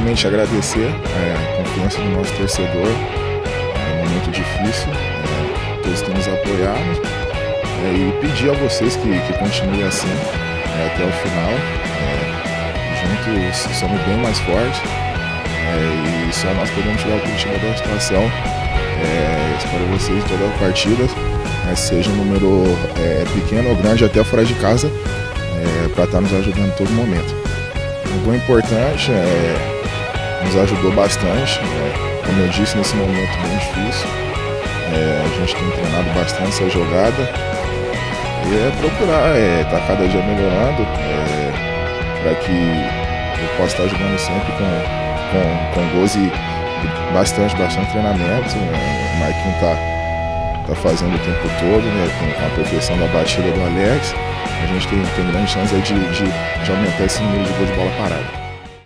primeiramente agradecer a confiança do nosso torcedor. É um momento difícil, todos têm nos apoiado, e pedir a vocês que continuem assim até o final. Juntos somos bem mais fortes, e só nós podemos tirar o Curitiba da situação. Espero vocês em todas as partidas, seja um número pequeno ou grande, até fora de casa, para estar nos ajudando em todo momento. Um gol importante, nos ajudou bastante, como eu disse, nesse momento bem difícil. A gente tem treinado bastante essa jogada e procurar estar cada dia melhorando, para que eu possa estar jogando sempre com gols e bastante treinamento. O Marquinhos tá fazendo o tempo todo, com a perfeição da batida do Alex. A gente tem grande chance de aumentar esse número de gols de bola parada.